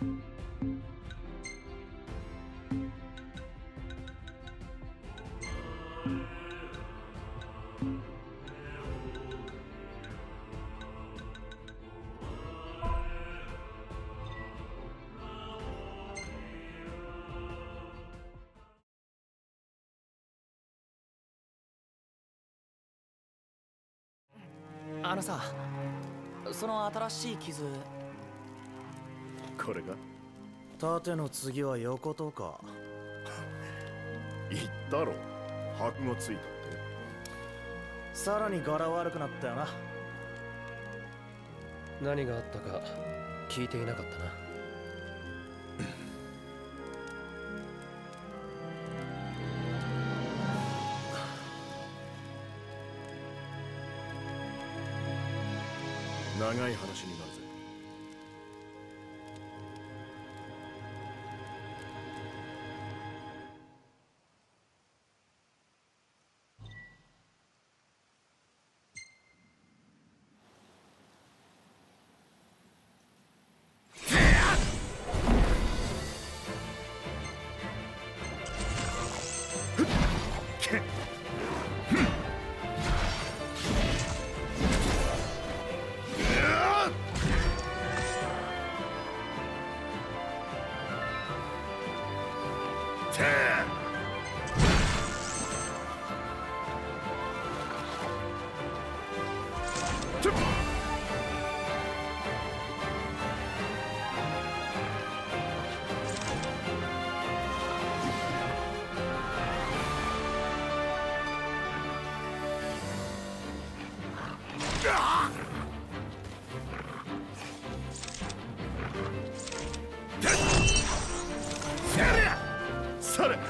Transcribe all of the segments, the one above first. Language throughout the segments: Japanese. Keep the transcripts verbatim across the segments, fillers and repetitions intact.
あのさ、その新しい傷。 これが縦の次は横とか。 言ったろ、箔がついたって。 さらに柄悪くなったよな。 何があったか聞いていなかったな。 長い話になるぜ。それ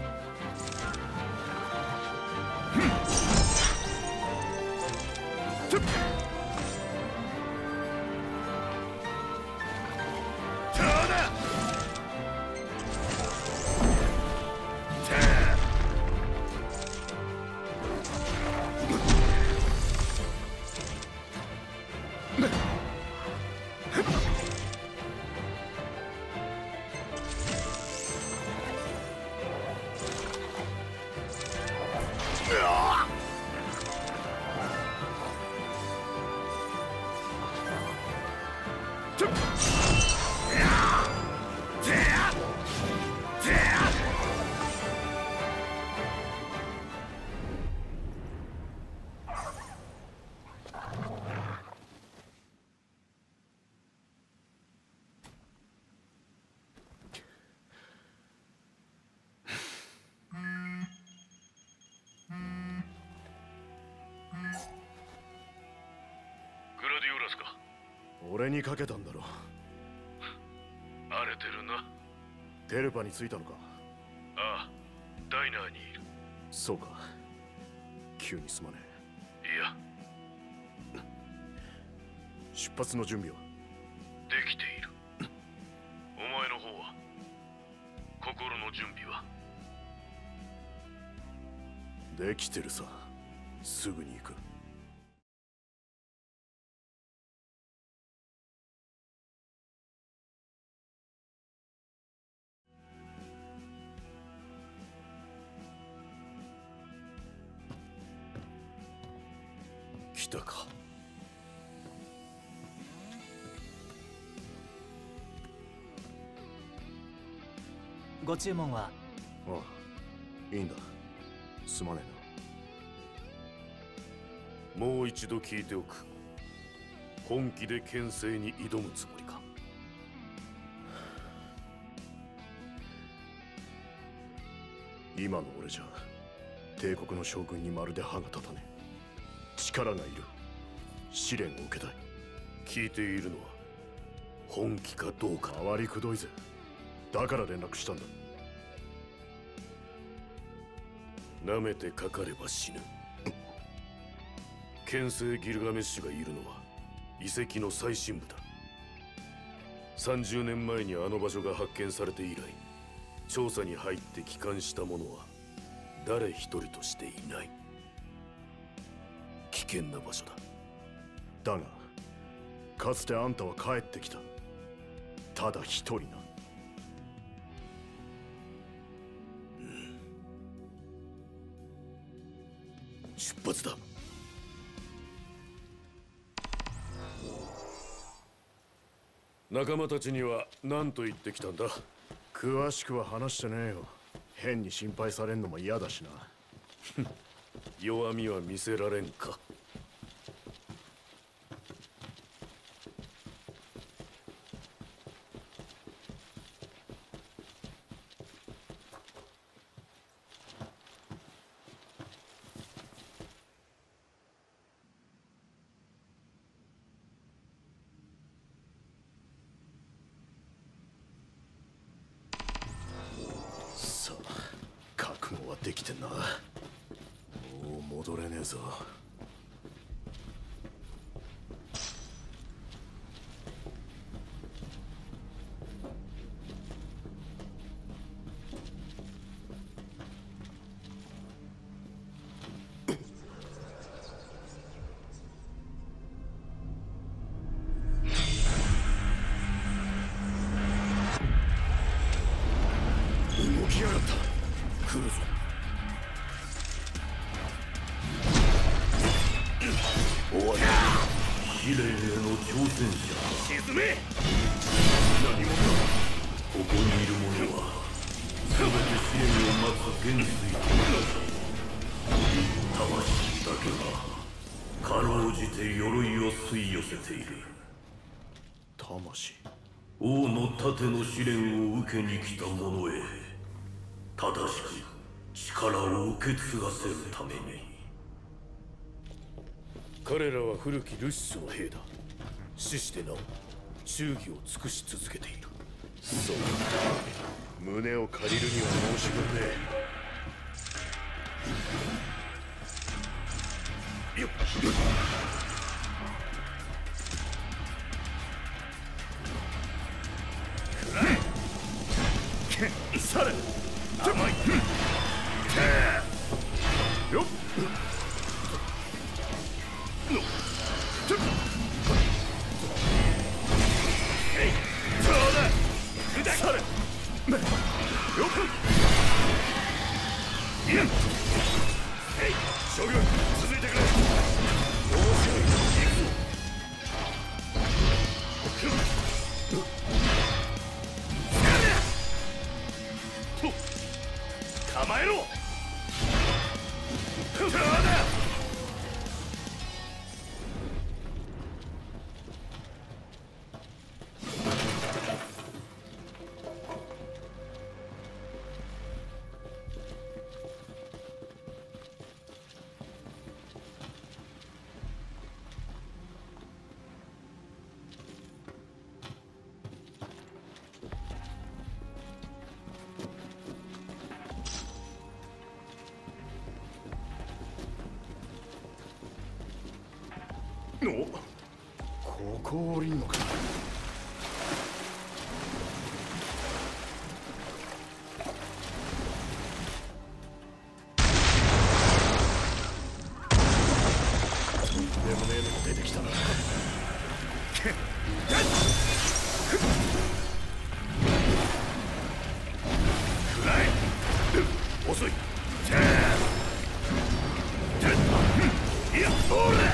俺にかけたんだろ。 荒れてるな。 テルパに着いたのか。 ああ、ダイナーにいる。 そうか、急にすまねえ。いや、 出発の準備はできている。お前の方は心の準備はできてるさ。すぐに行く。来たか。 ご注文は？ ああ、いいんだ。すまねもう一度聞いておく。本気で牽制に挑むつもりか。 今の俺じゃ帝国の将軍にまるで歯が立たねえ。力がいる。試練を受けたい。 聞いているのは本気かどうか。 回りくどいぜ。だから連絡したんだ。 舐めてかかれば死ぬ。牽制ギルガメッシュがいるのは遺跡の最深部だ。さんじゅうねんまえにあの場所が発見されて以来、調査に入って帰還した者は誰一人としていない。危険な場所だ。 だがかつてあんたは帰ってきた。 ただ一人な。 出発だ。仲間たちには何と言ってきたんだ？ 詳しくは話してねえよ。変に心配されんのも嫌だしな。 弱みは見せられんか。 さあ、覚悟はできてんな。もう戻れねえぞ。動きやがった。来るぞ。終わり。 試練への挑戦者。沈め。何者だ。ここにいる者は全て試練を待つ元帥と同じ。魂だけがかろうじて鎧を吸い寄せている。 魂。 王の盾の試練を受けに来た者へ正しく力を受け継がせるために。彼らは古きルシスの兵だ。死してなお忠義を尽くし続けている。 そうか。胸を借りるには申し分ねえ。よっ。され甘い。よっ。えい、そうだ。され。よっ。いや。えい、将軍、続いてくれ。面白い。行くぞ。構えろ。そうだ。お、ここ降りんのか。とんでもねえのが出てきたな。くらえ。遅い。いや、ほら。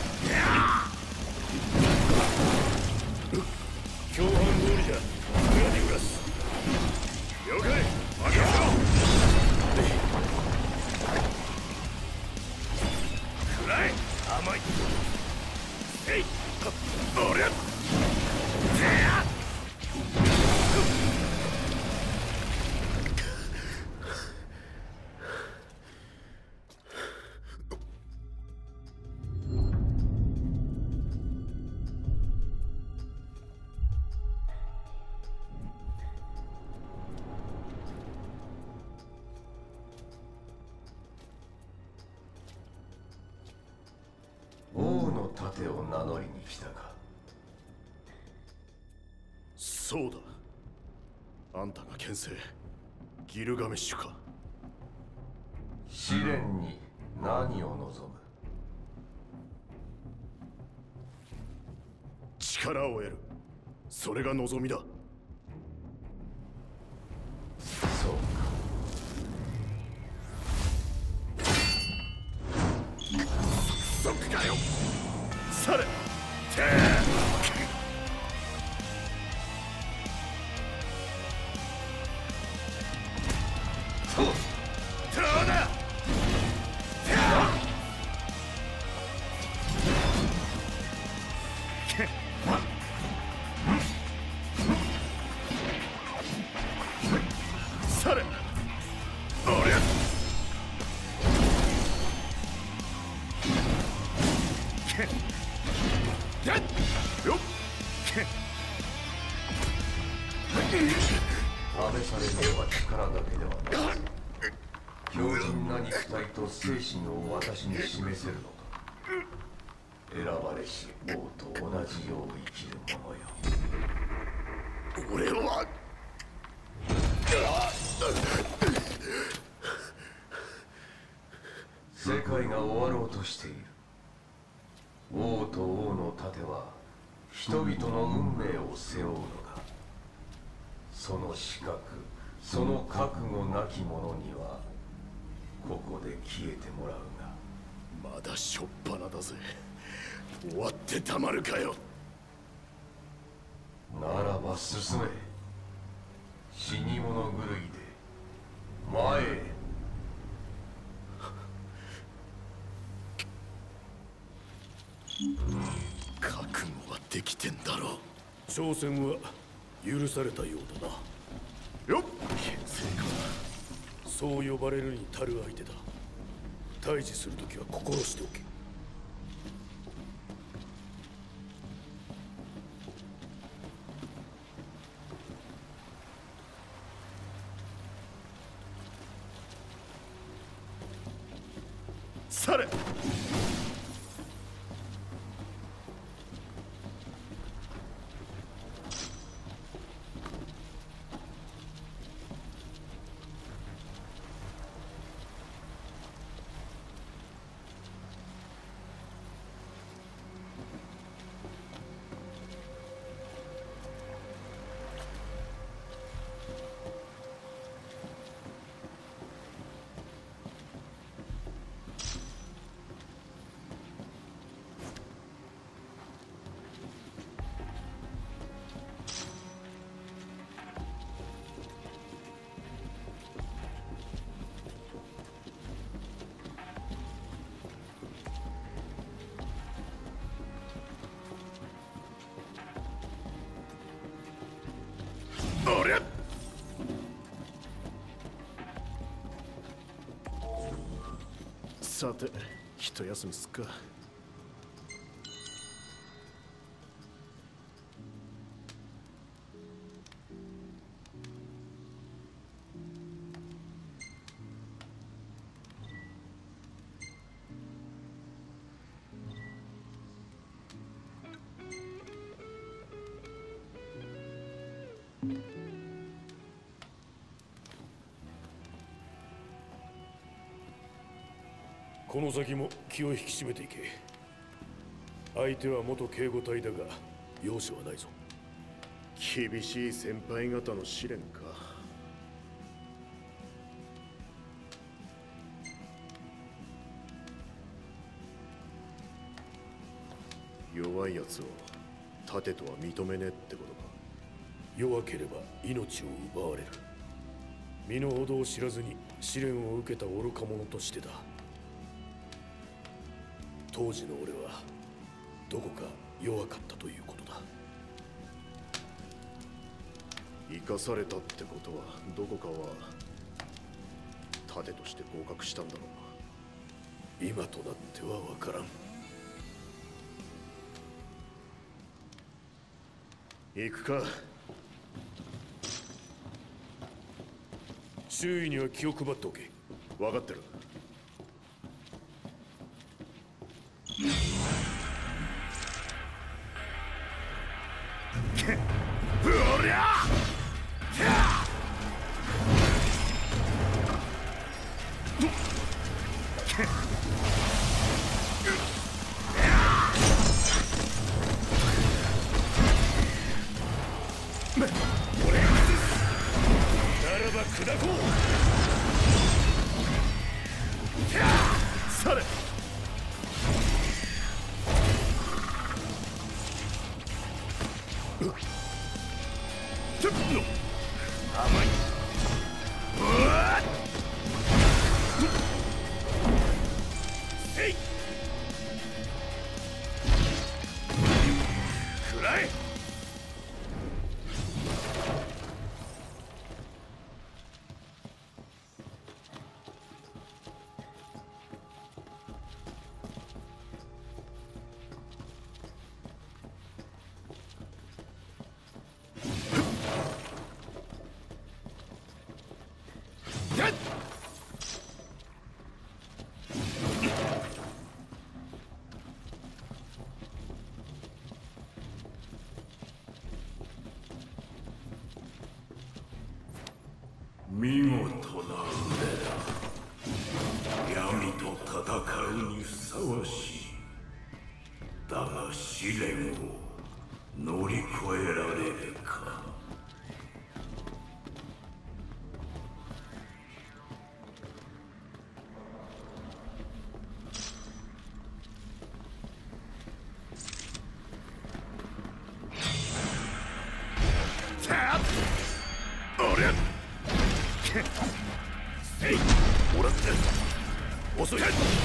共犯通りだ。グラディウラス。了解。任せろ。くらえ。甘い。えい。おりゃ。 王の盾を名乗りに来たか。 そうだ。あんたが牽制ギルガメッシュか。 試練に何を望む。 力を得る。それが望みだ。 足かよ。されてそうだ。されおりゃよっ試されるのは力だけではない。強靭な肉体と精神を私に示せるのか。選ばれし王と同じよう生きる者よ。 俺は世界が終わろうとしている。王と王の盾は人々の運命を背負うのだ。その資格、その覚悟なき者にはここで消えてもらうが。 まだしょっぱなだぜ。終わってたまるかよ。 ならば進め。死に物狂いで前へ。 覚悟はできてんだろう。 挑戦は許されたようだな。 よっ牽制か。 そう呼ばれるに足る相手だ。対峙するときは心しておけ。 されおりゃさて一休みすっか。 この先も気を引き締めていけ。相手は元警護隊だが容赦はないぞ。 厳しい先輩方の試練か。弱いやつを盾とは認めねえってことか。 弱ければ命を奪われる。身の程を知らずに試練を受けた愚か者としてだ。当時の俺はどこか弱かったということだ。 生かされたってことはどこかは盾として合格したんだろうな。 今となっては分からん。 行くか。 周囲には気を配っておけ。 分かってる。おりゃならば砕こう。 され甘い。うわっえいくらえ。 見事な腕だ。闇と戦うにふさわしい。だが試練を乗り越えられるか。 俺えいもらって遅い。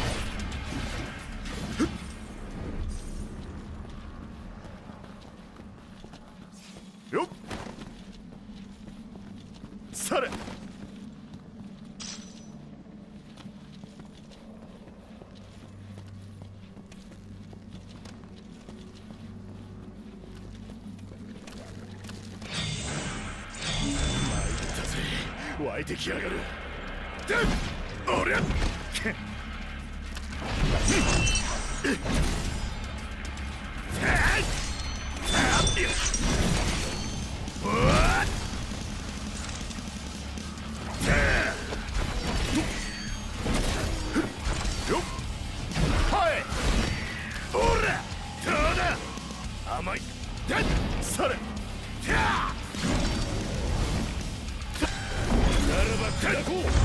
よっされ。湧いてきやがる。で俺は甘い。されならば砕こう。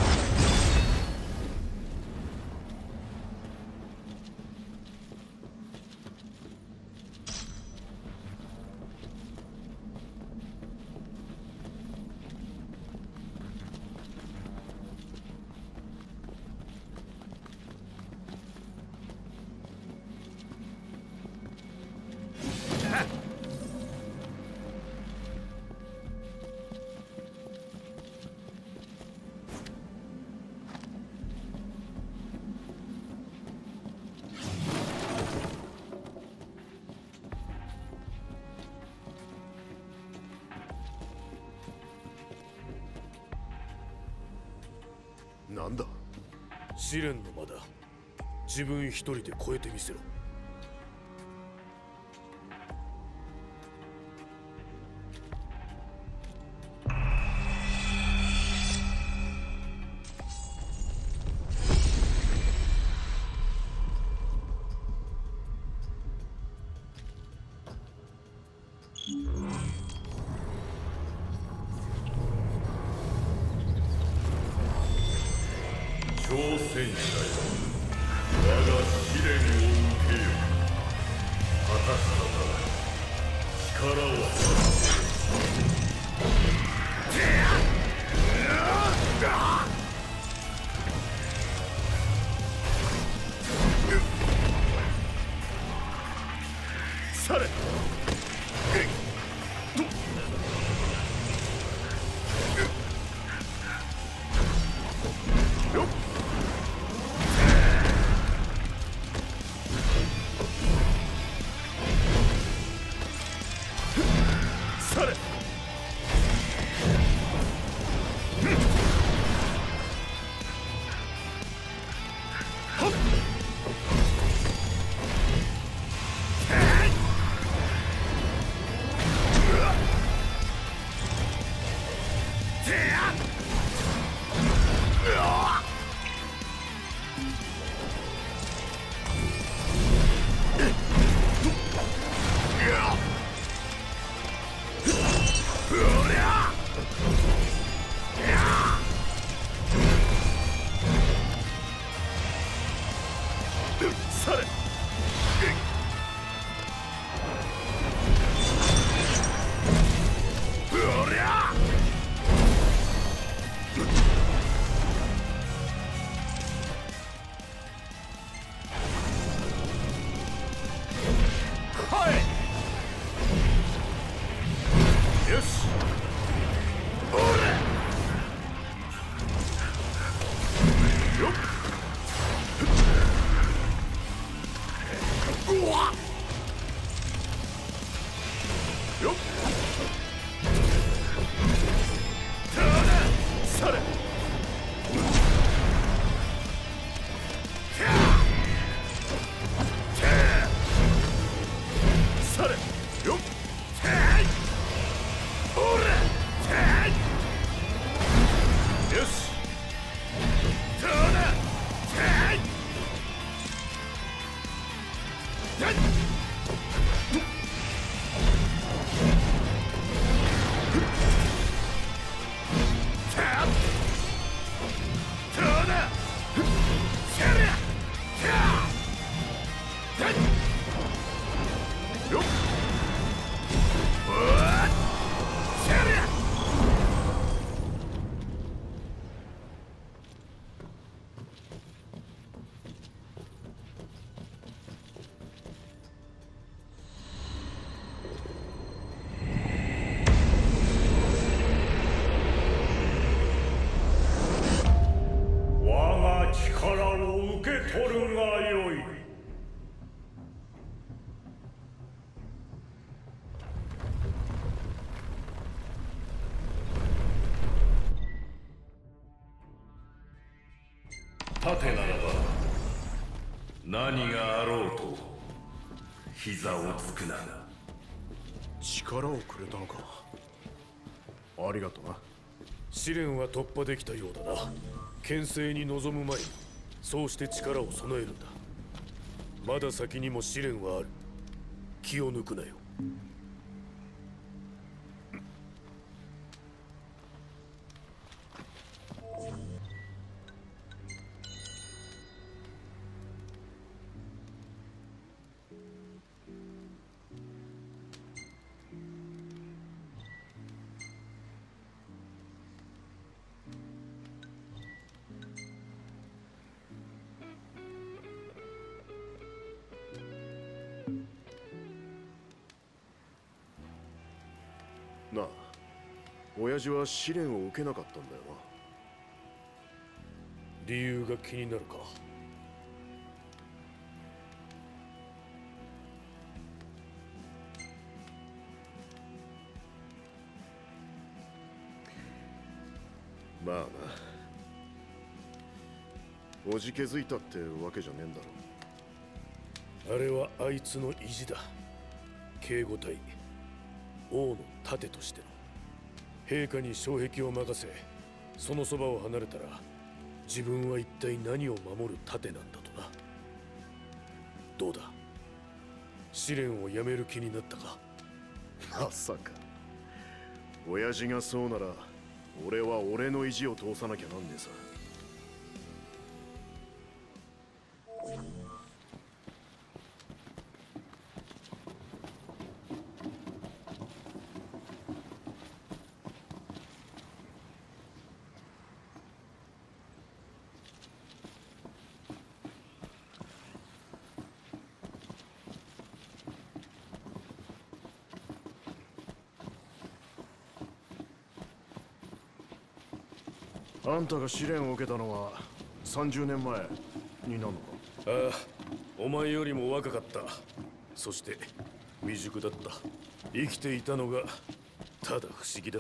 なんだ。 試練の間だ。自分一人で越えてみせろ。挑戦者よ、我が試練を受けよ。果たすのだ。力をされ。されよし。ほらよっ。うわっよっ。ただされ。されよっ。ほらよし。どうだ。 盾ならば何があろうと膝をつくな。 力をくれたのか。ありがとな。 試練は突破できたようだな。牽制に臨む前にそうして力を備えるんだ。まだ先にも試練はある。気を抜くなよ。 なあ、親父は試練を受けなかったんだよな。 理由が気になるか。 まあな、おじけづいたってわけじゃねえんだろ。 あれはあいつの意地だ。警護隊王の盾としての陛下に障壁を任せ、そのそばを離れたら自分は一体何を守る盾なんだとな。どうだ、試練をやめる気になったか。 まさか。親父がそうなら俺は俺の意地を通さなきゃなんねえさ。あんたが試練を受けたのはさんじゅうねんまえになるのか。 ああ、お前よりも若かった。そして未熟だった。生きていたのがただ不思議だ。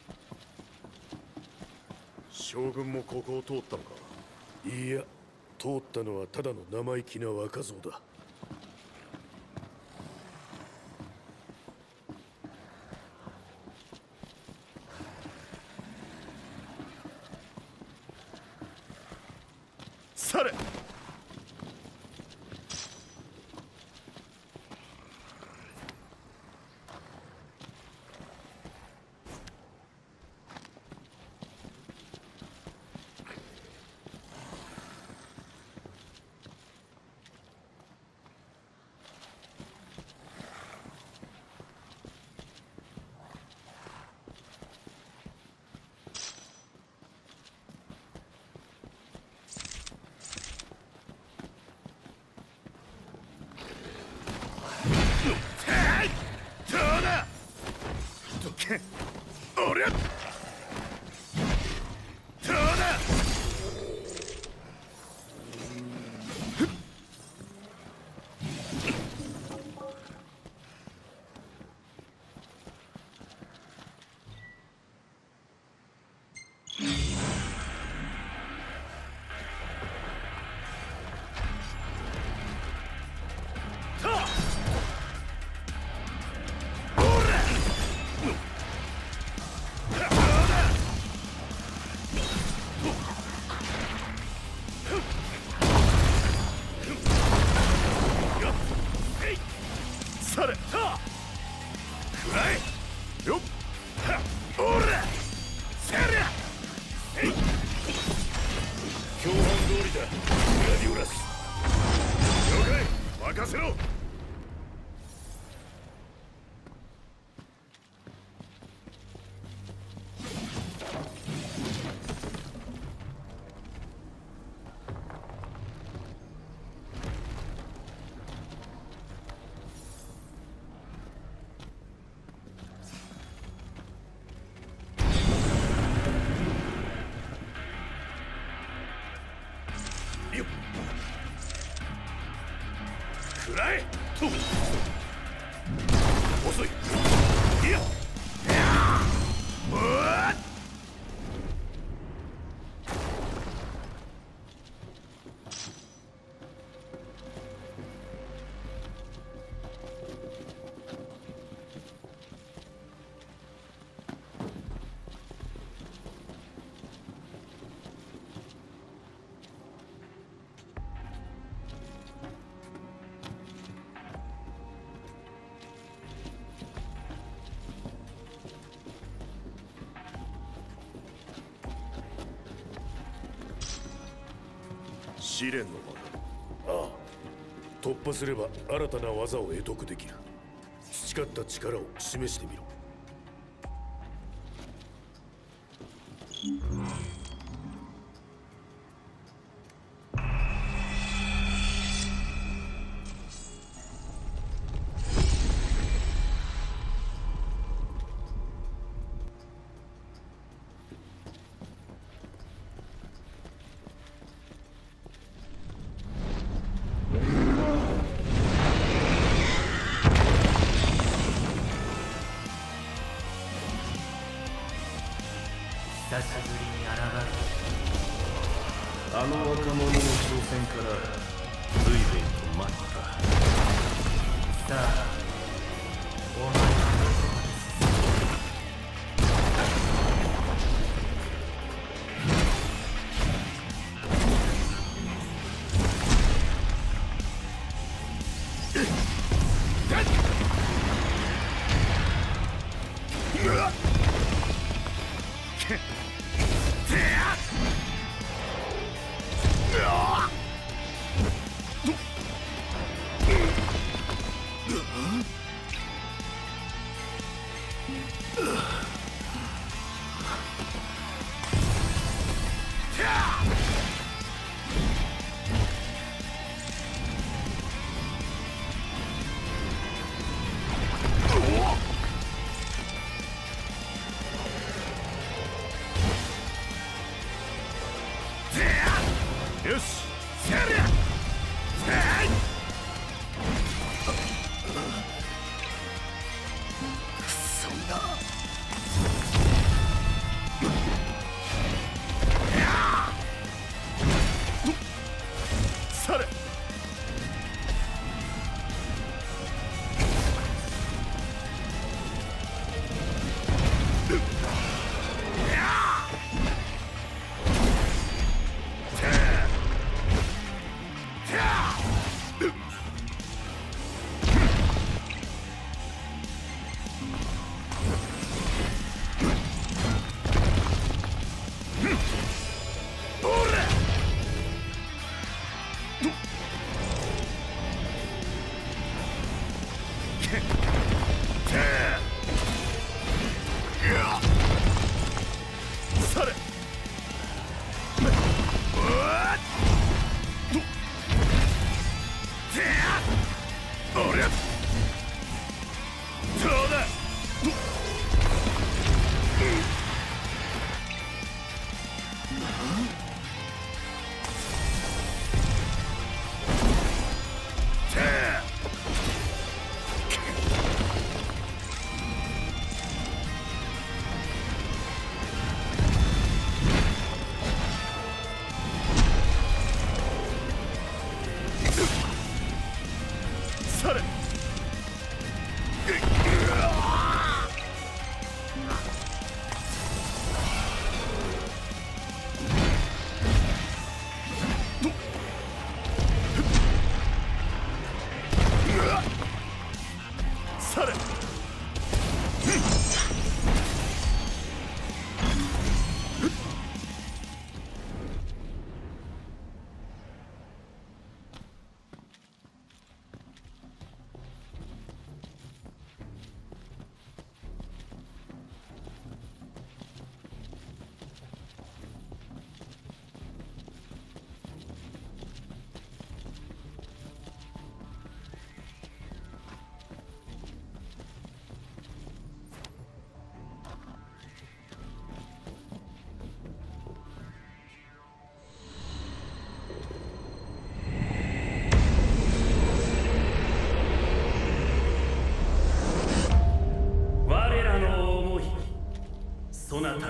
将軍もここを通ったのか。 いや、通ったのはただの生意気な若造だ。 され。 おりゃどうだ。それ食らえよっおらせりゃ共犯通りだグラディオラス。 了解任せろ。 くらえと遅い。いやうわっ試練の場だ。 ああ、突破すれば新たな技を得得できる。培った力を示してみろ。 久しぶりに現あの若者の挑戦から随分と待った。 れた。さあ、お前のどこまでよし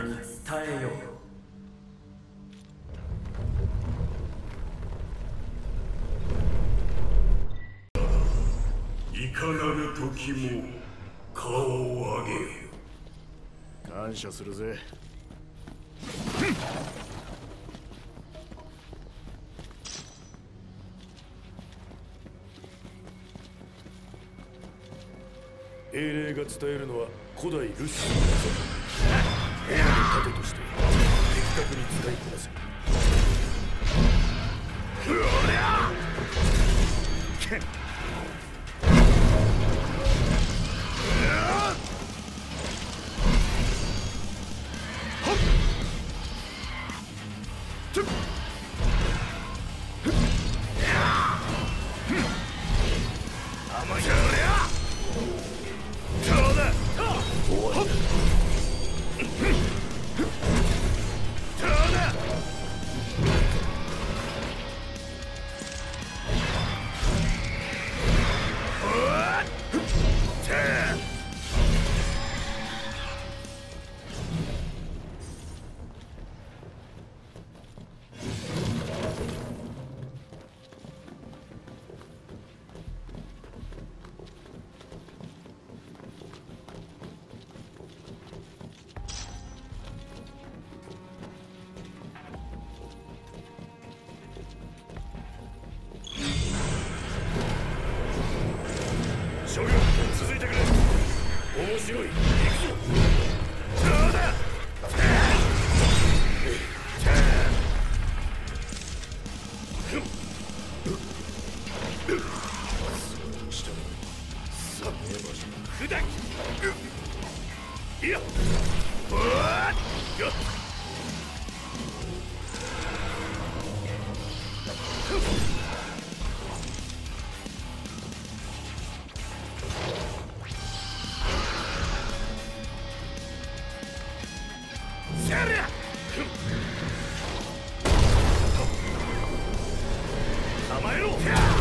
に伝えよう。 いかなる時も顔を上げよ。 感謝するぜ。 英霊が伝えるのは古代ルシウスの技。王の盾として的確に使いこなせ。うりゃ諸行続いてくれ。面白い。行くぞ。そうだ。砕き。いや。おーっ。よっ。構えろ。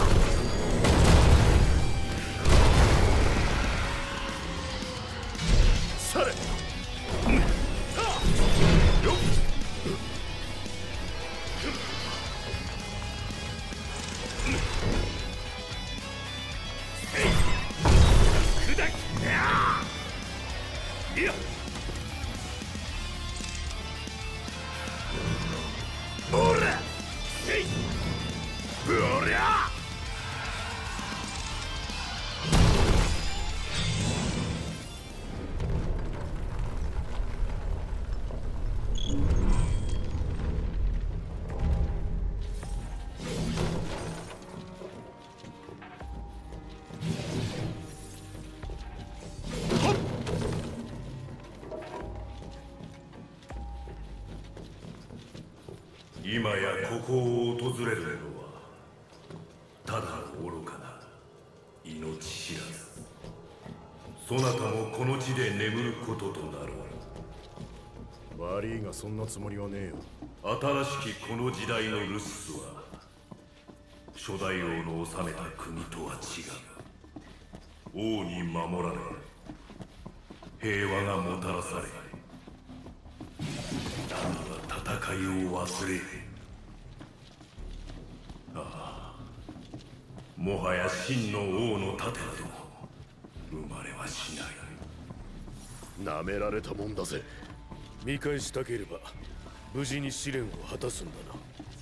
され。よっ。砕き。いや。ほら。えい。おりゃ。今やここを訪れるのはただの愚かな命知らず。そなたもこの地で眠ることとなろう。 悪いがそんなつもりはねえよ。 新しきこの時代のルスは初代王の治めた国とは違う。王に守られ平和がもたらされ、民は戦いを忘れ、ああ、もはや真の王の盾など生まれはしない。 なめられたもんだぜ。 見返したければ無事に試練を果たすんだな。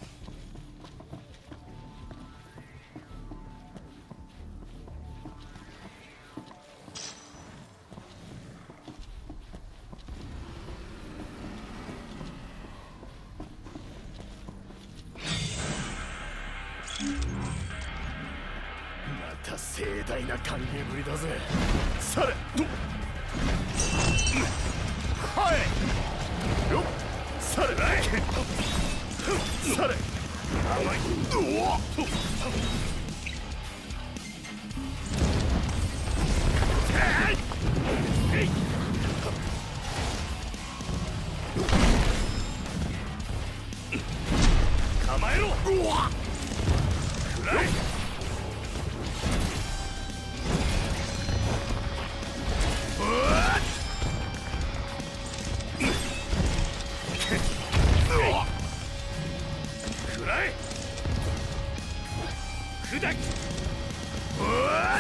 また盛大な歓迎ぶりだぜ。されとはいよっされないされ甘い。うわっえい構えろ。うわっくらい。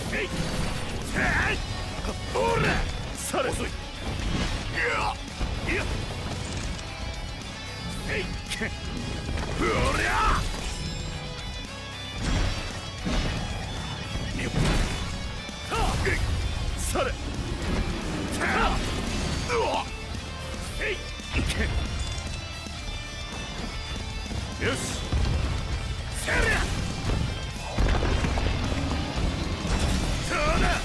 ほらされ遅い。いやいやえいほりゃされよしせりゃそうだ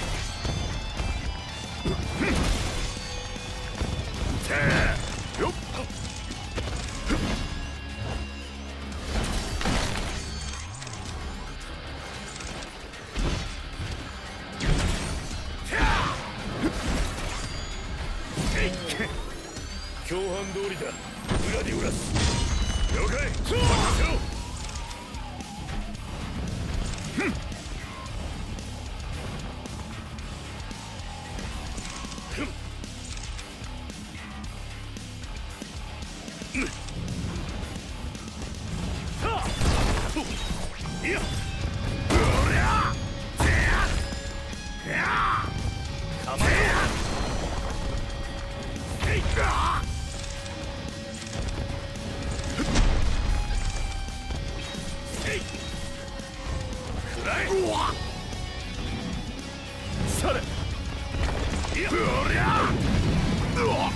よっ共犯通りだ。グラディウラス了解。任せろ。いやおりゃ構えろ。えいかえいくらえされいやおりゃうわ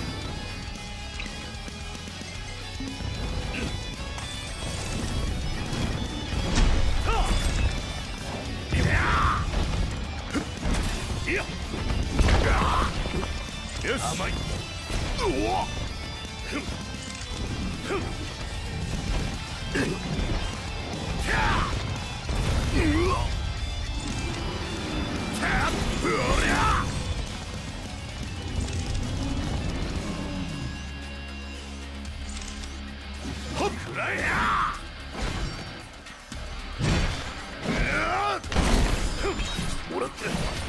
いやよし甘いうわふんふんうわうりゃほっくらえやもらって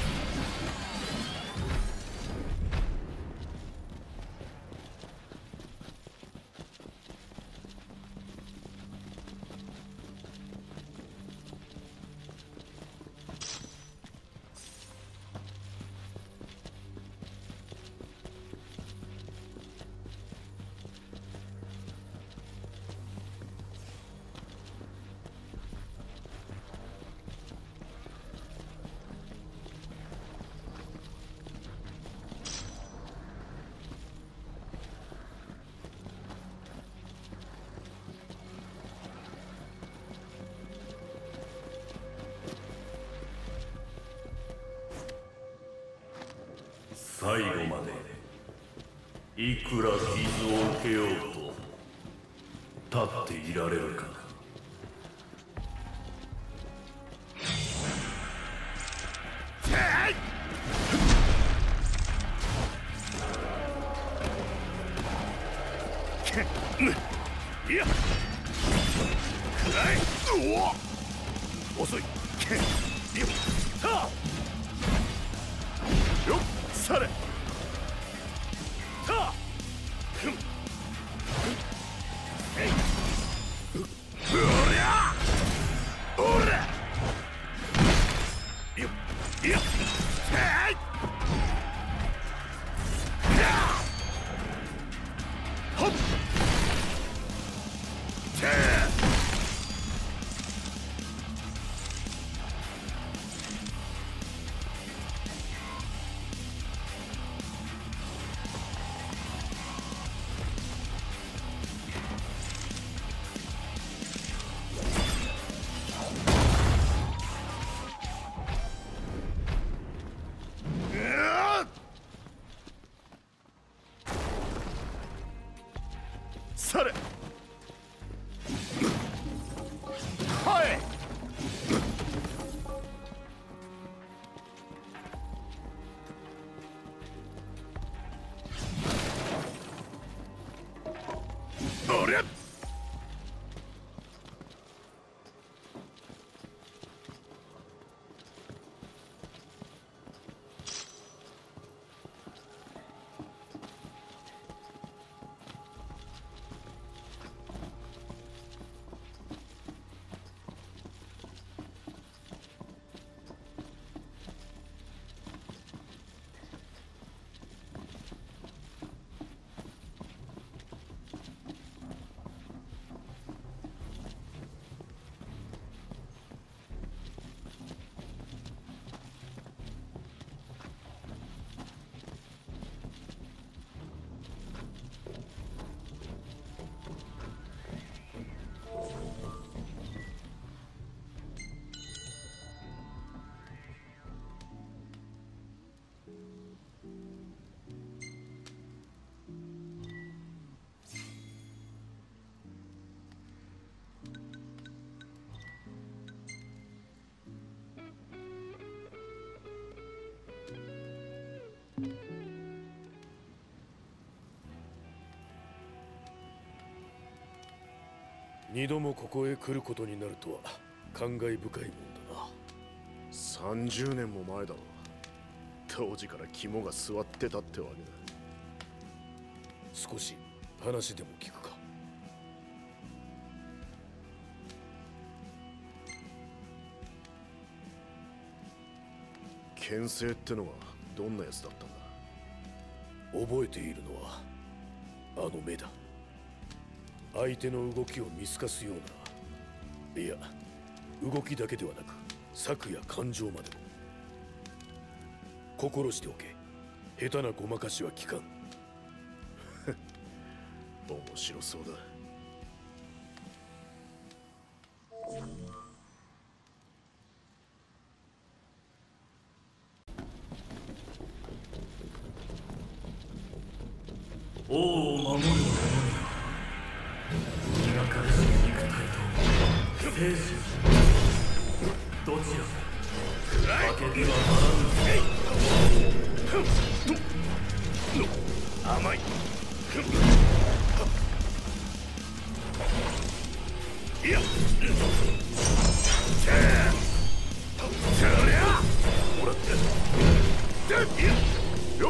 最後までいくら傷を受けようと立っていられるか。 いやくらえうわ遅いよっはよっされはふんえいうりゃおらよっよっえいほっされはいありゃ二度もここへ来ることになるとは感慨深いもんだな。 さんじゅうねんも前だろ。当時から肝が据わってたってわけだ。 少し話でも聞くか。 牽制ってのはどんなやつだったんだ？ 覚えているのはあの目だ。相手の動きを見透かすような、いや動きだけではなく策や感情までも。心しておけ。下手なごまかしは効かん。 面白そうだ。 王を守る者に磨かれし肉体と精神、どちらも負けてはならぬ。甘い。いやもらっていやよっ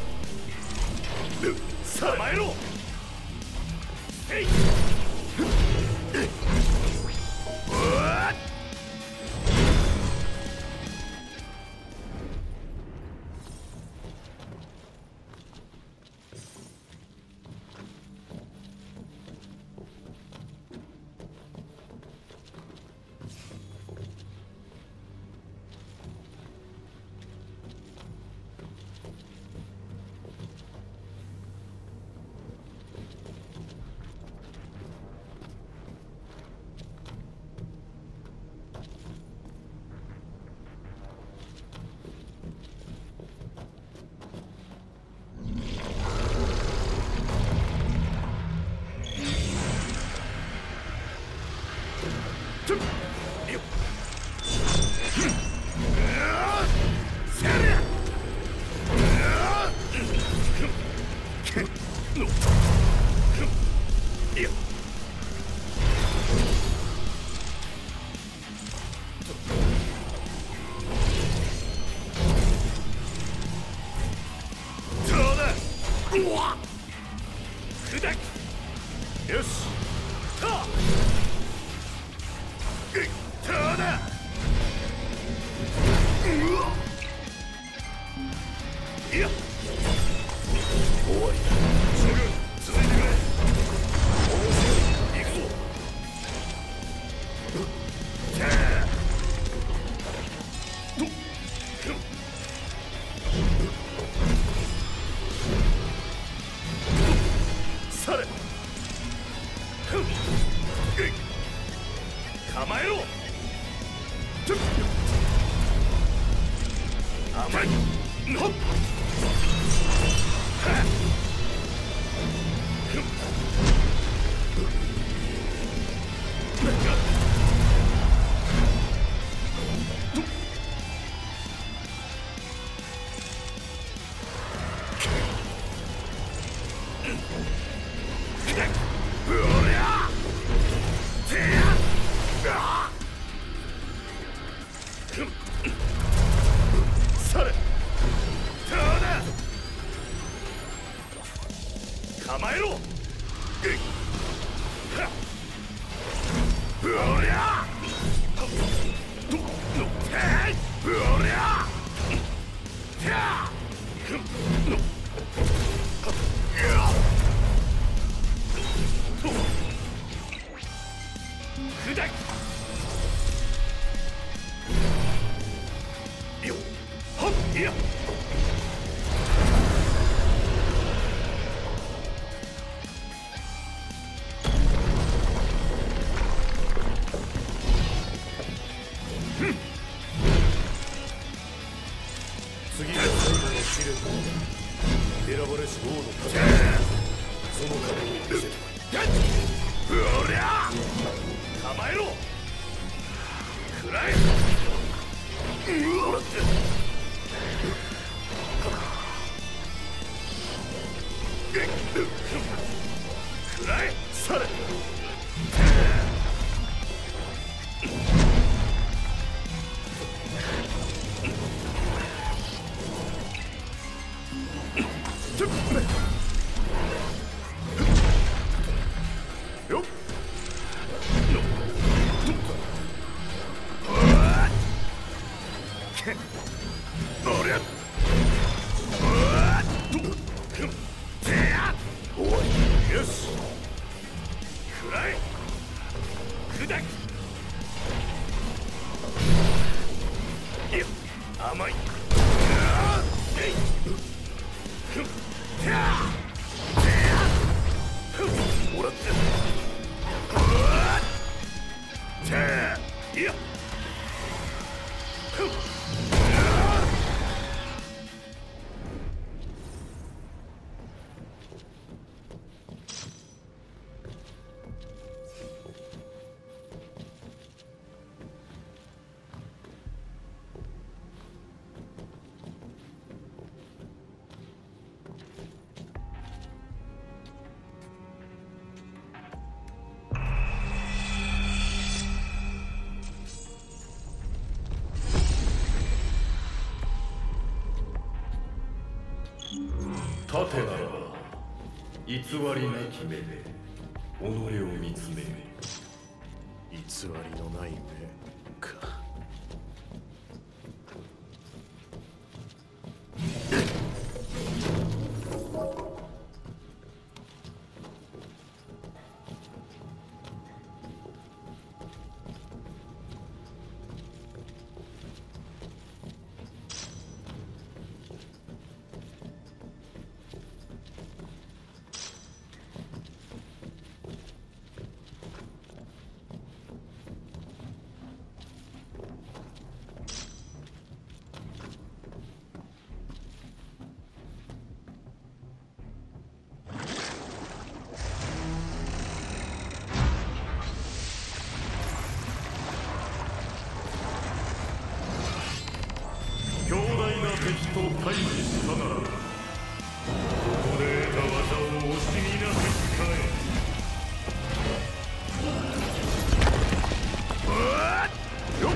さまえろ。えい。よし。いや終わりだ。将軍続いてくれ。面白い。行くぞ。され構えろ。甘い。ほっされ構えろ。おりゃおりゃ砕きよはっいや次が最後の試練だ。選ばれし王の盾、その壁を見せておりゃ構えろ。食らえ。もらって食らえ。され偽りなき目で己を見つめる。 偽りのない目か。 強大な敵と対峙したなら、ここで得た技を惜しみなく使え。 よっ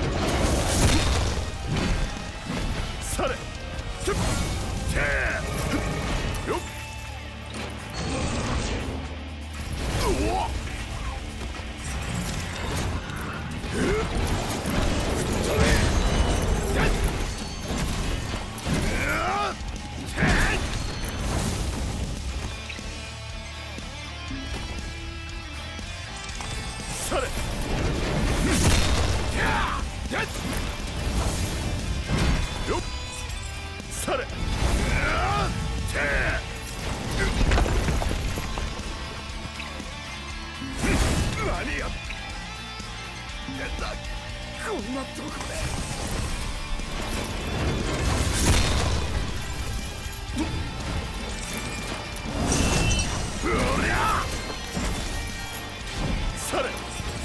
されすっせーよっうわっこんなとこでうりゃされ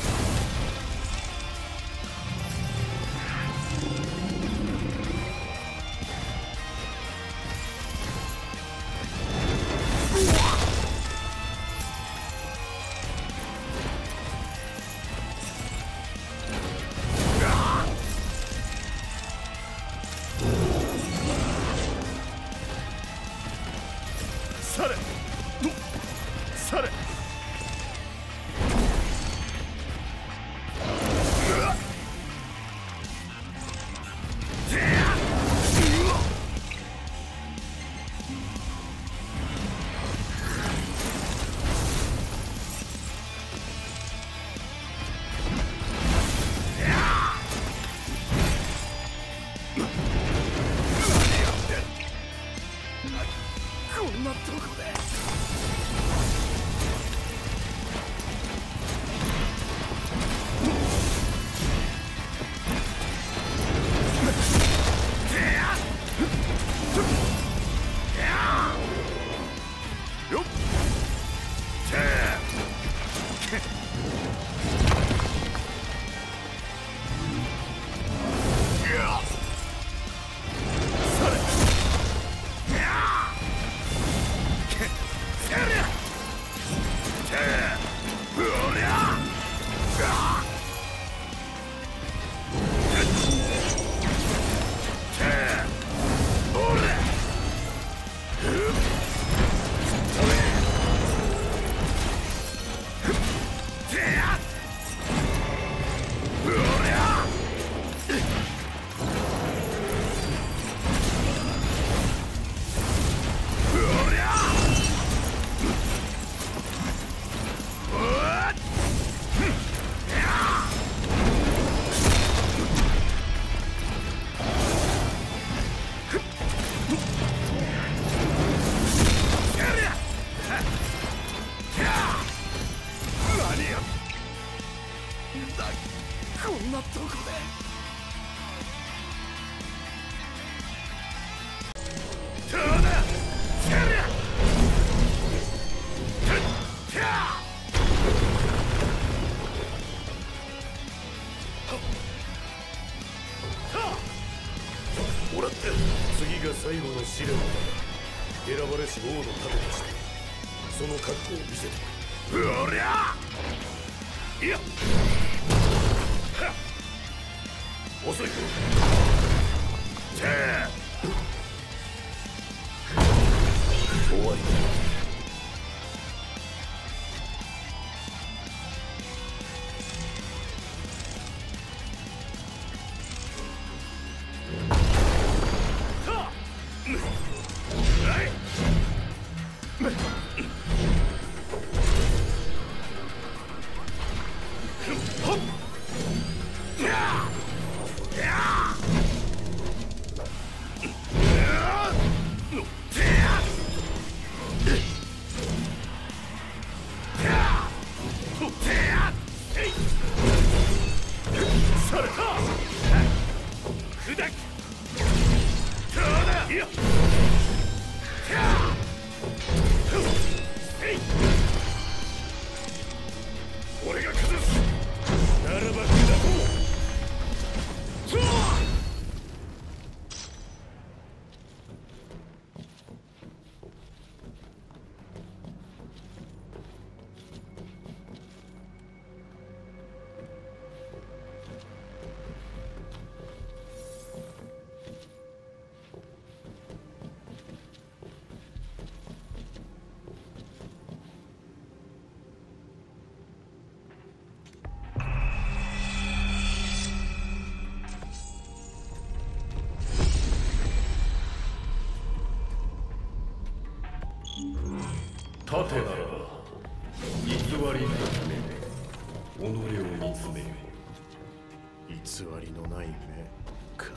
されどされうわってやうわっこんなとこでよっこんなとこでどうだせりゃもらって次が最後の試練だ。選ばれし王の盾としてその覚悟を見せてくれ。 うりゃいや遅いぞ。 終わりだ。 盾ならば偽りなき目で己を見つめよ。 偽りのない目か。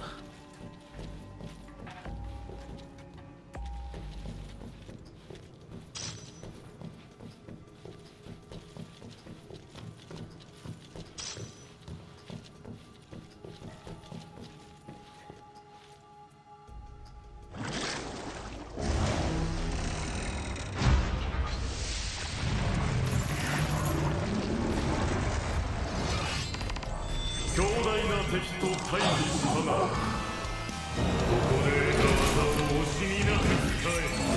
強大な敵と対峙したならここで得た技を惜しみなく使え。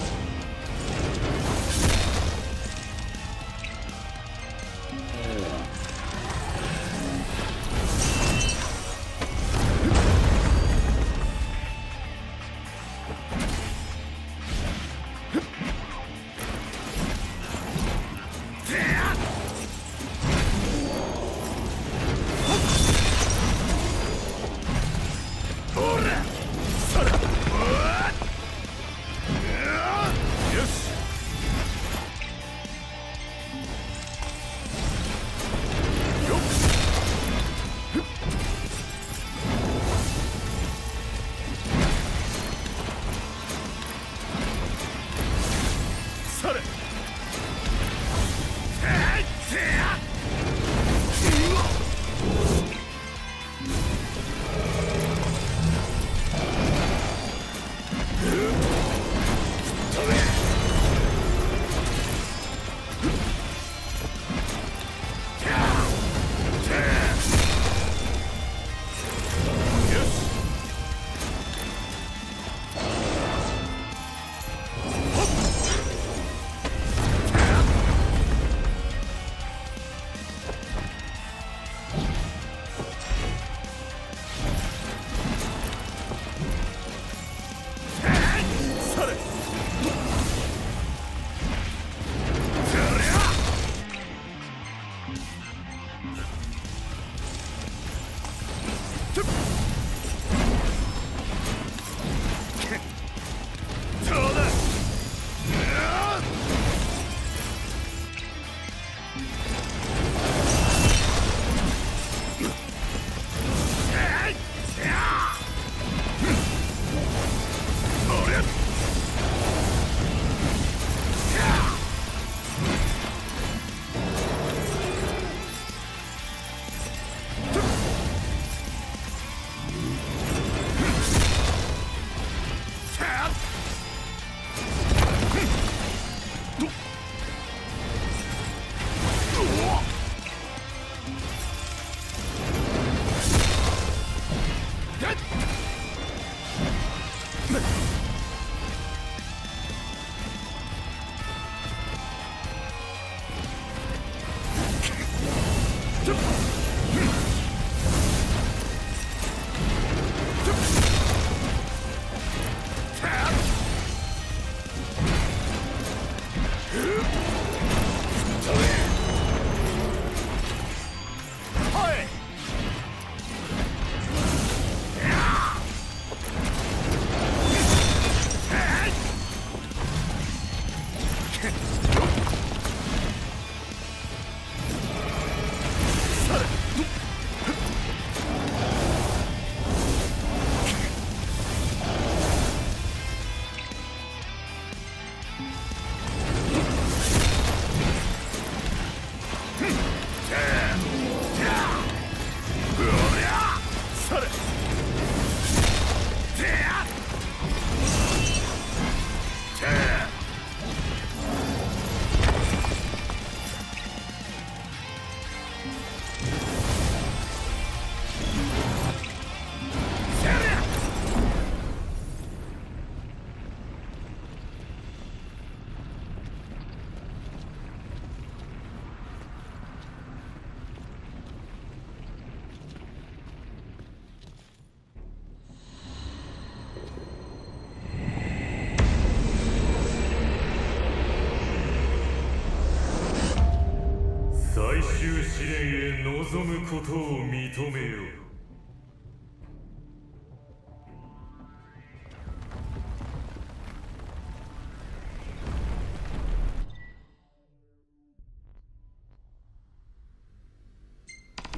試練へ臨むことを認めよう。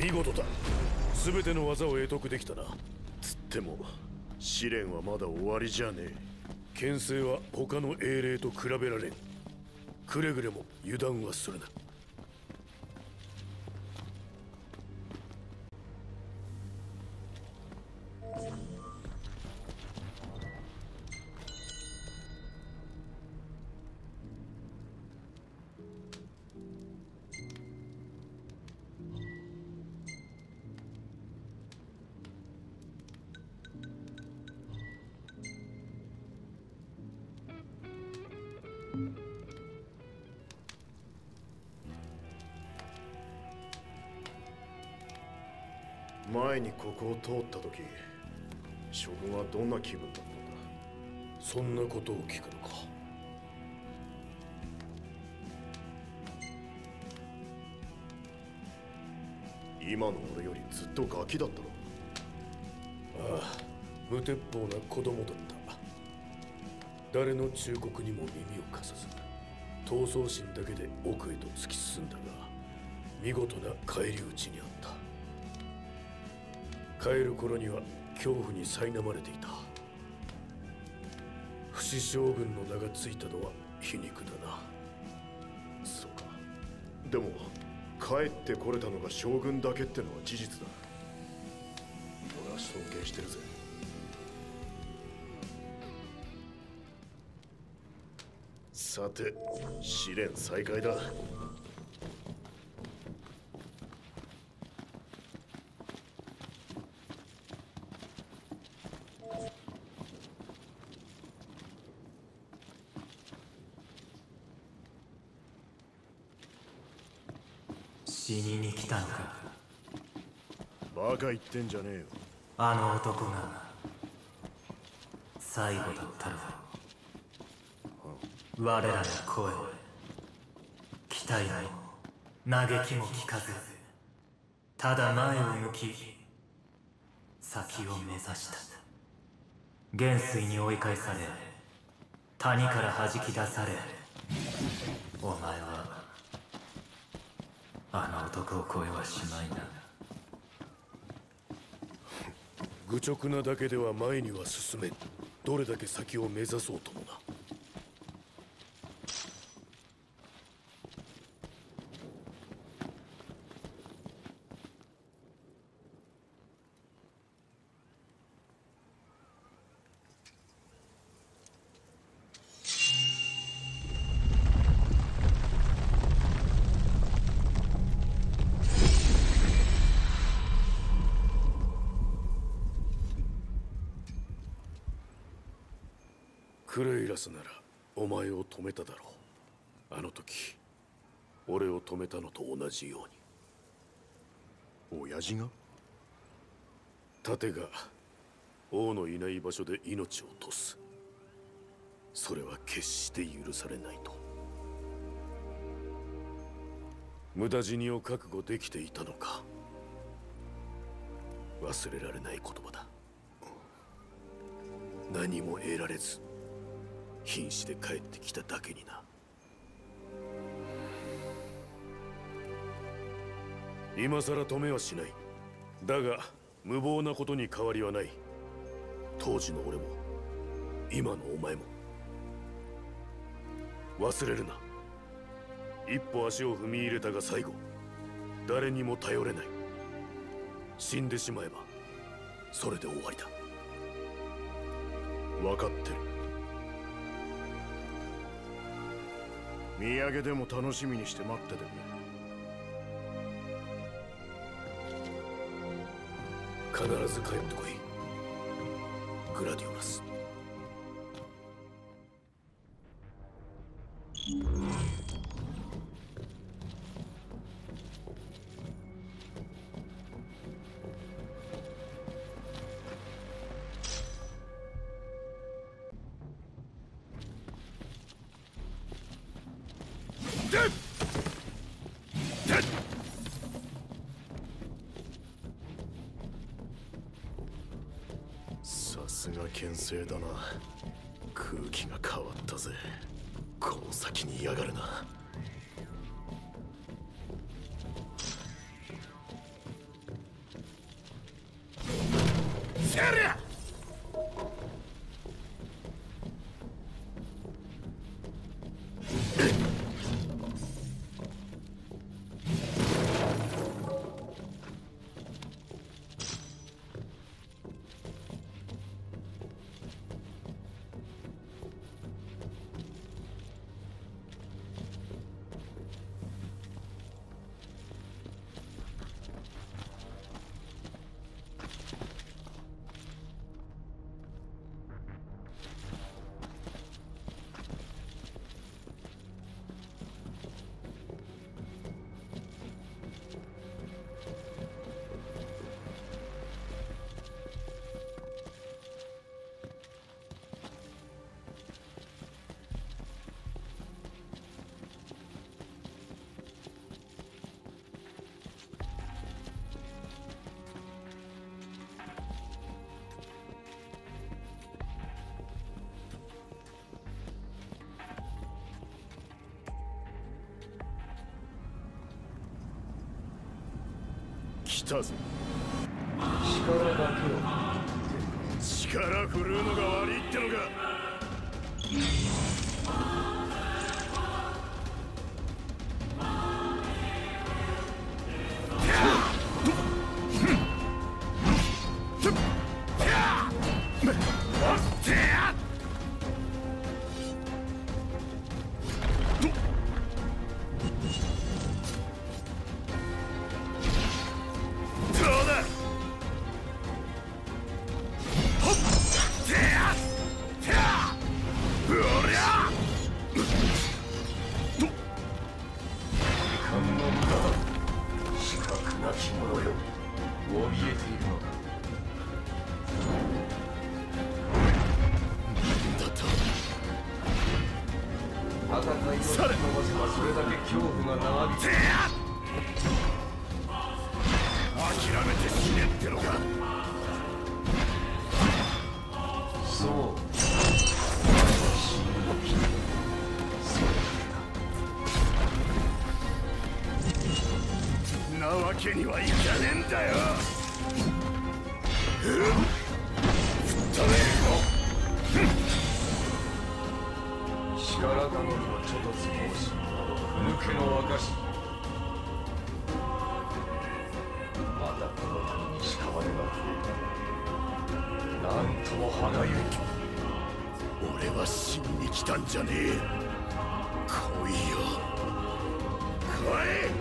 見事だ。全ての技を得得できたな。 つっても試練はまだ終わりじゃねえ。 牽制は他の英霊と比べられん。くれぐれも油断はするな。 前にここを通った時、将軍はどんな気分だったんだ？ そんなことを聞くのか。 今の俺よりずっとガキだったろ。 ああ、無鉄砲な子供だった。誰の忠告にも耳を貸さず、闘争心だけで奥へと突き進んだが、見事な返り討ちにあった。帰る頃には恐怖に苛まれていた。不死将軍の名がついたのは皮肉だな。 そうか。でも帰ってこれたのが将軍だけってのは事実だ。俺は尊敬してるぜ。さて、試練再開だ。 死にに来たのか。 バカ言ってんじゃねえよ。 あの男が最後だったろう。我らの声、期待も嘆きも聞かず、ただ前を向き先を目指した。元帥に追い返され、谷から弾き出され、お前はあの男を超えはしまいな。 愚直なだけでは前には進めん。どれだけ先を目指そうともな。クレイラスならお前を止めただろう。あの時俺を止めたのと同じように。 親父が？ 盾が王のいない場所で命を落とす。それは決して許されないと。無駄死にを覚悟できていたのか。忘れられない言葉だ。何も得られず瀕死で帰ってきただけにな。今さら止めはしない。だが無謀なことに変わりはない。当時の俺も今のお前も忘れるな。一歩足を踏み入れたが最後、誰にも頼れない。死んでしまえばそれで終わりだ。 分かってる。土産でも楽しみにして待っててくれ。 必ず帰ってこい、グラディオラス。 さすが牽制だな。空気が変わったぜ。この先に嫌がるな。 りゃ来たぞ。 力だけを力振るうのが悪いってのか。わけにはいかねえんだよ。吹っ飛べ力頼みのちょとつ申しふぬけの証またこの谷に屍が増えた。なんとも歯がゆい。 俺は死にに来たんじゃねえ。来いよ来い。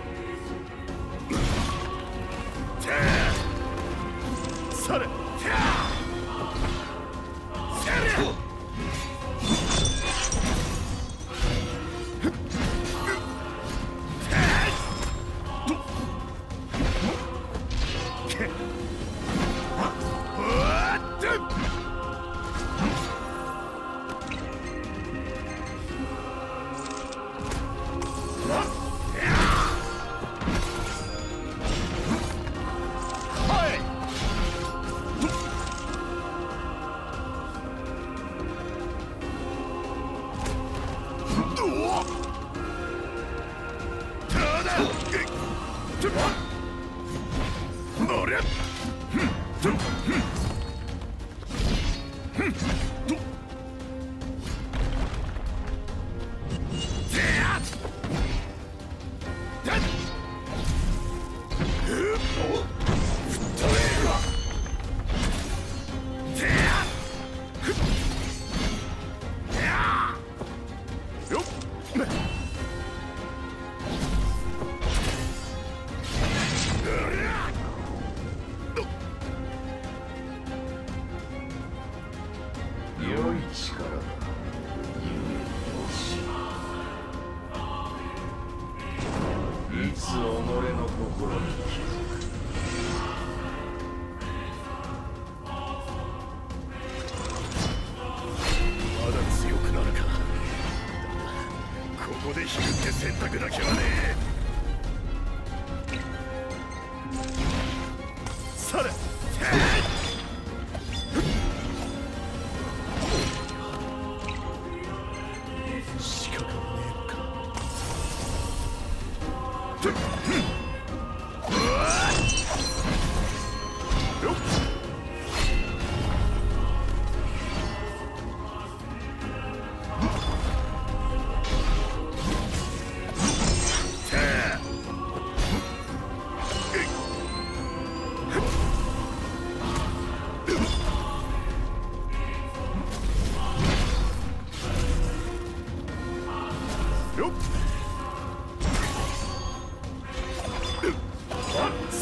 され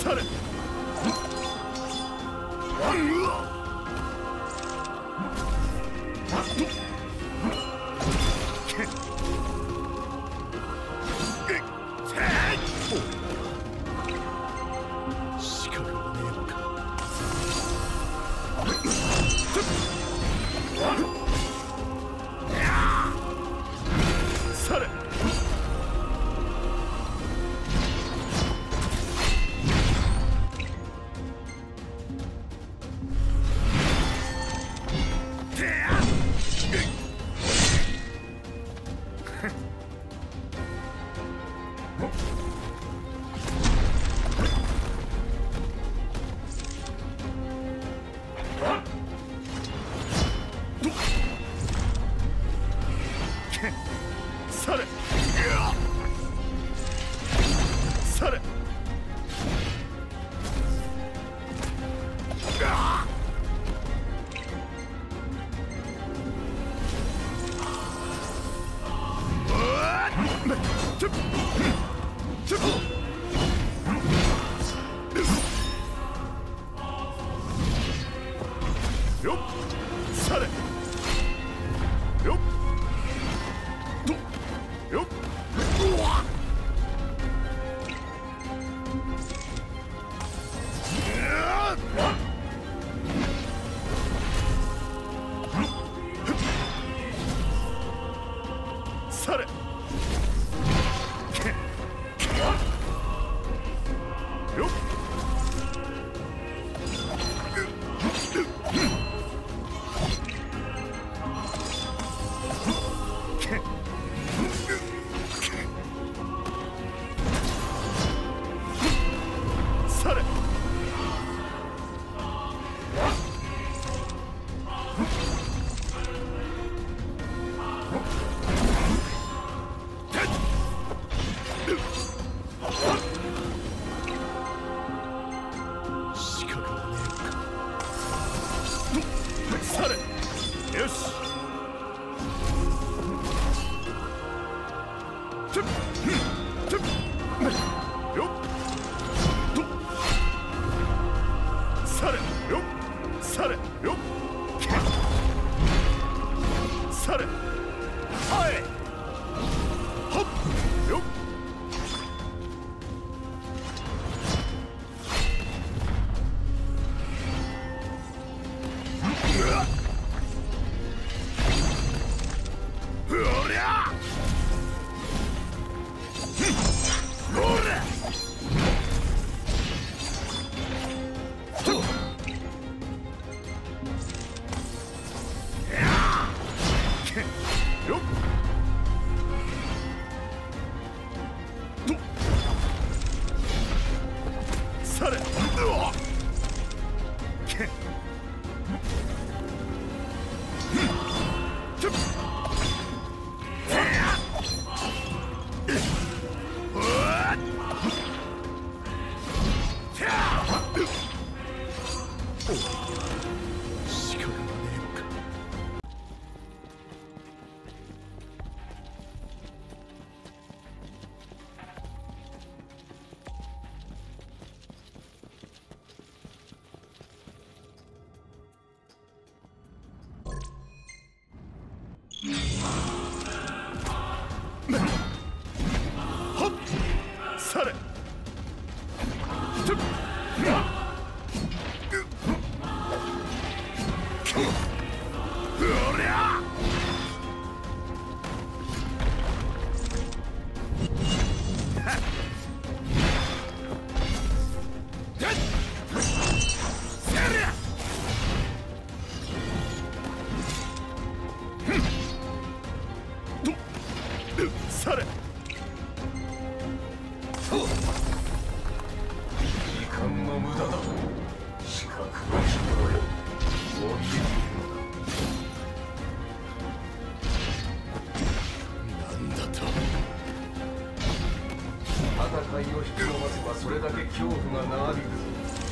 され資格がねえのか。されされされよっされよっとよっうわされよっされ資格がねえのか。されよしよっとされよっされよっされはいほっよっうりゃほらよっとされうわけちょっ資格がねえのか。ほっされちょっうりゃされ時間の無駄だ。資格を拾え。もういいなんだと戦いを引き伸ばせばそれだけ恐怖が長引くぞ。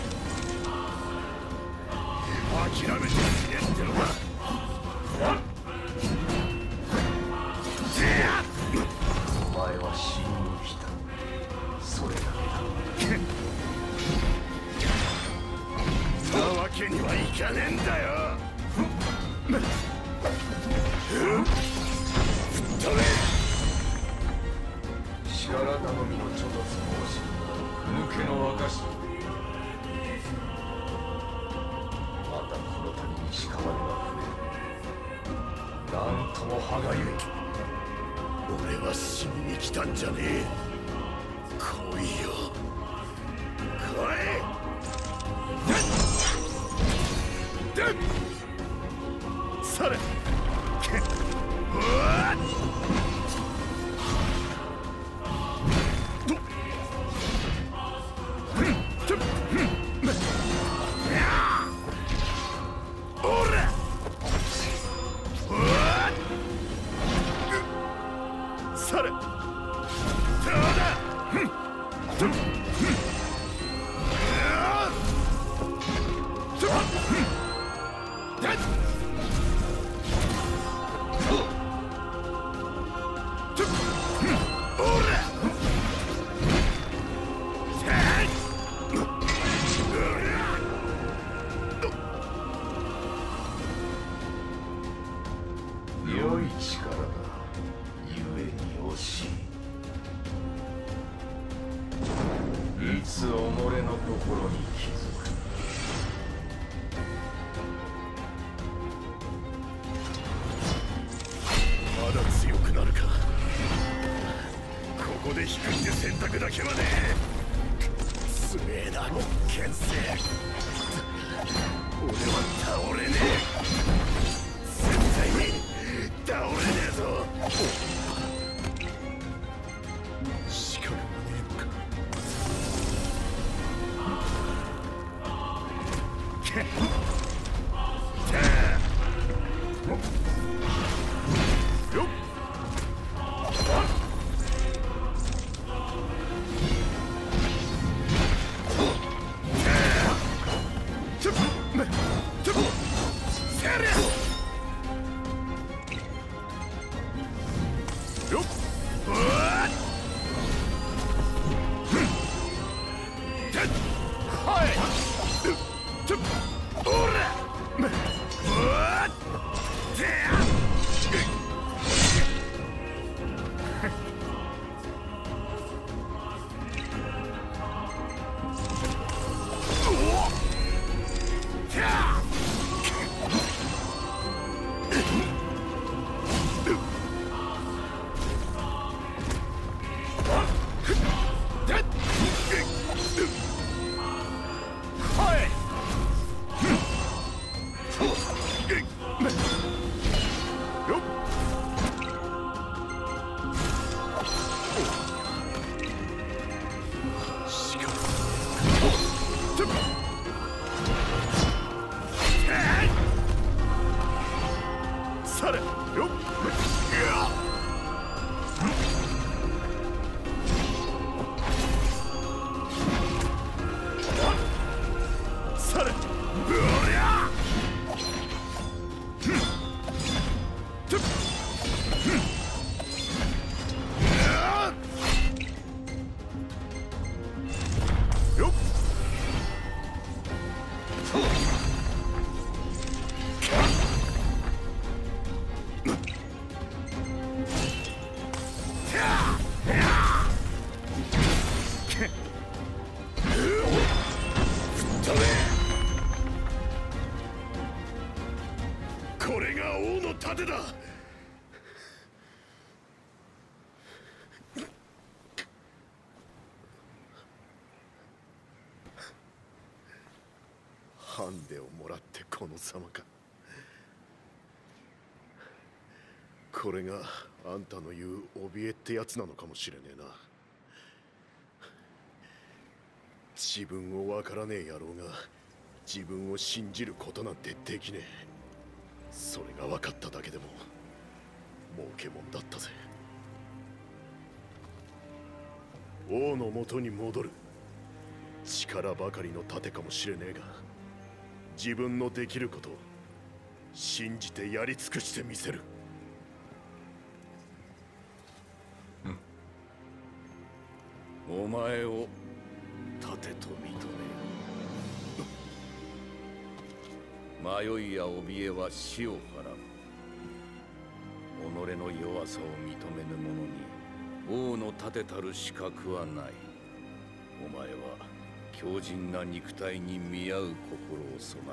諦めてやってのか。 お前は死にに来た。それだけだ。 けにはいかねえんだよ。吹っ飛べ。 力頼みのちょとつ申し抜けの証。またこの谷に屍が増える。なんとも歯がゆい。 俺は死にに来たんじゃねえ。来いよ来い。それうわっ良い力だ。故に惜しい。いつ己の心に気づく。 まだ強くなるか。ここで引くって選択だけはね。つめえな牽制。俺は倒れねえ。絶対に倒れねえぞ。仕掛けがねえのか。けっよっこれが王の盾だ。ハンデをもらってこの様か。これがあんたの言う怯えってやつなのかもしれねえな。自分をわからねえ野郎が自分を信じることなんてできねえ。それが分かっただけでも儲けもんだったぜ。王の元に戻る。力ばかりの盾かもしれねえが、自分のできることを信じてやり尽くしてみせる。お前を盾と認めよ。 迷いや怯えは死をはらむ。己の弱さを認めぬ者に王の立てたる資格はない。お前は強靭な肉体に見合う心を備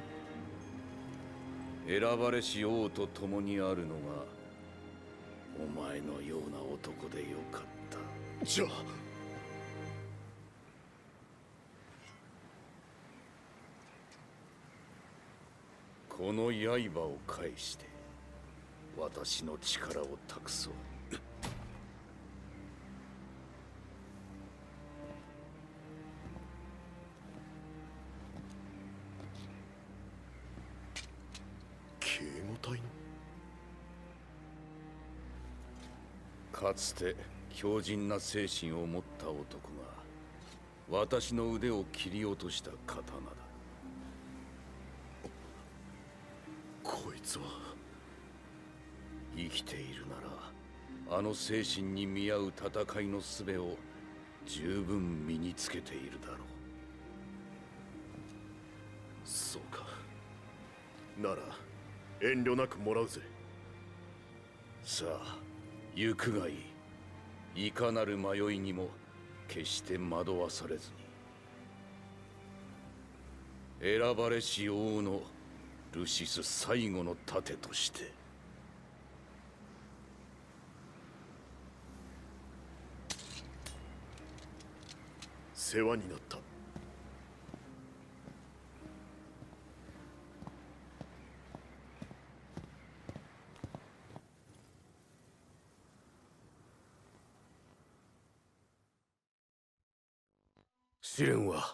えた。選ばれし王と共にあるのがお前のような男でよかった。 じゃあこの刃を返して私の力を託そう。 警護隊のかつて強靭な精神を持った男が私の腕を切り落とした刀だ。 こいつは生きているならあの精神に見合う戦いの術を十分身につけているだろう。 そうか。なら遠慮なくもらうぜ。 さあ行くがいい。いかなる迷いにも決して惑わされずに、選ばれし王のルシス最後の盾として。 世話になった。 試練は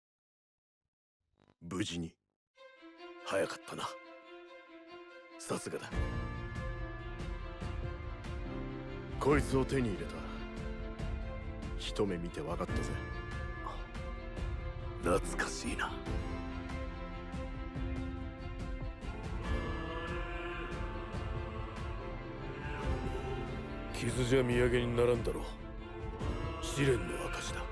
無事に。 早かったな。さすがだ。 こいつを手に入れた。一目見て分かったぜ。 懐かしいな。傷じゃ土産にならんだろう。試練の証だ。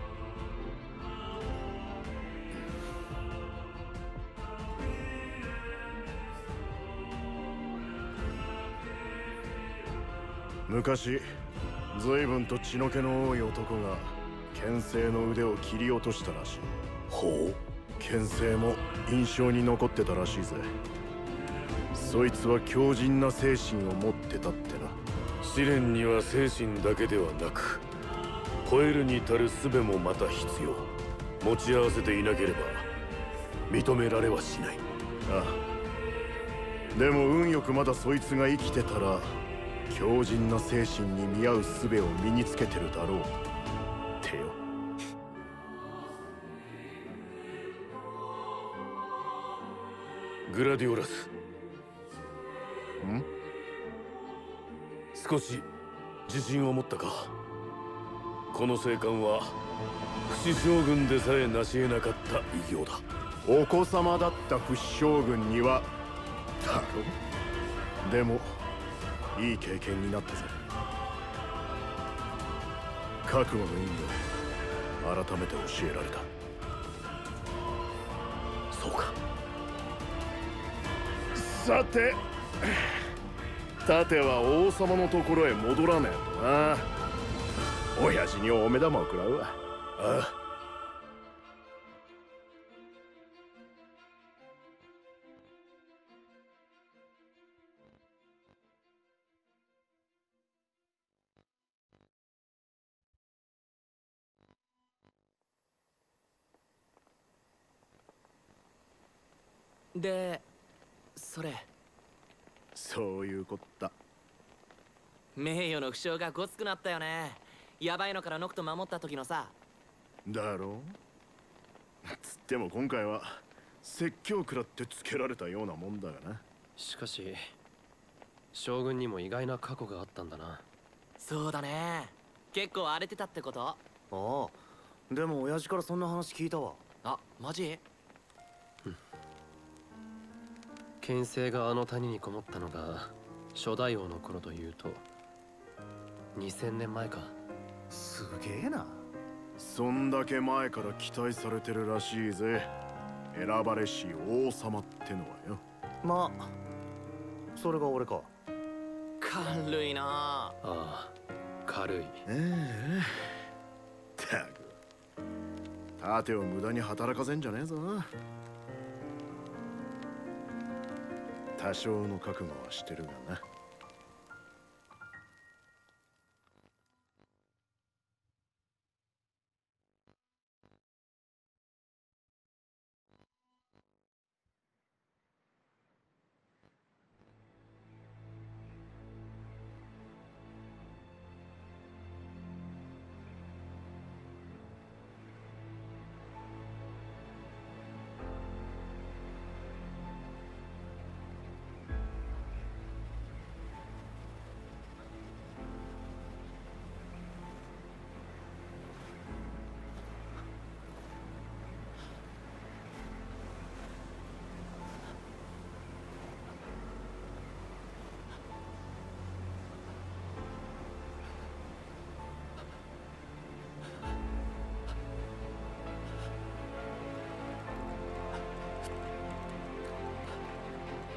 昔随分と血の気の多い男が剣聖の腕を切り落としたらしい。 ほう。 剣聖も印象に残ってたらしいぜ。そいつは強靭な精神を持ってたってな。 試練には精神だけではなく超えるに至る術もまた必要。持ち合わせていなければ認められはしない。 ああ。でも運よくまだそいつが生きてたら強靭な精神に見合う術を身につけてるだろうってよ。 グラディオラス。 ん？ 少し自信を持ったか。この聖冠は不死将軍でさえ成し得なかった偉業だ。 お子様だった不死将軍にはだろ。でもいい経験になったぜ。覚悟の意味を改めて教えられた。 そうか。 さて盾は王様のところへ戻らねえとな。親父にお目玉を食らうわ。 ああ。 でそれそういうこった。 名誉の負傷がごつくなったよね。ヤバいのからノクト守った時のさ。 だろう。つっても今回は説教食らってつけられたようなもんだがな。 しかし将軍にも意外な過去があったんだな。 そうだね。結構荒れてたってこと？ ああ、でも親父からそんな話聞いたわ。 あ、マジ？ 剣聖があの谷にこもったのが初代王の頃というとにせんねんまえか。 すげえな。 そんだけ前から期待されてるらしいぜ。 選ばれし王様ってのはよ。 まあそれが俺か。 軽いな。 ああ、軽い。 ええたく盾を無駄に働かせんじゃねえぞ。多少の覚悟はしてるがな。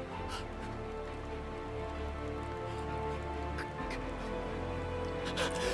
っ